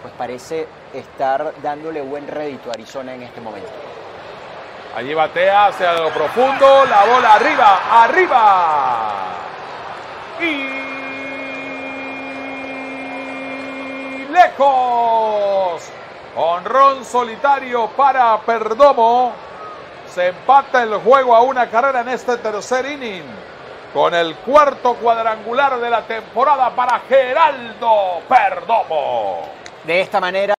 pues parece estar dándole buen rédito a Arizona en este momento. Allí batea hacia lo profundo, la bola arriba, arriba. Y lejos. Jonrón solitario para Perdomo. Se empata el juego a una carrera en este tercer inning. Con el cuarto cuadrangular de la temporada para Geraldo Perdomo. De esta manera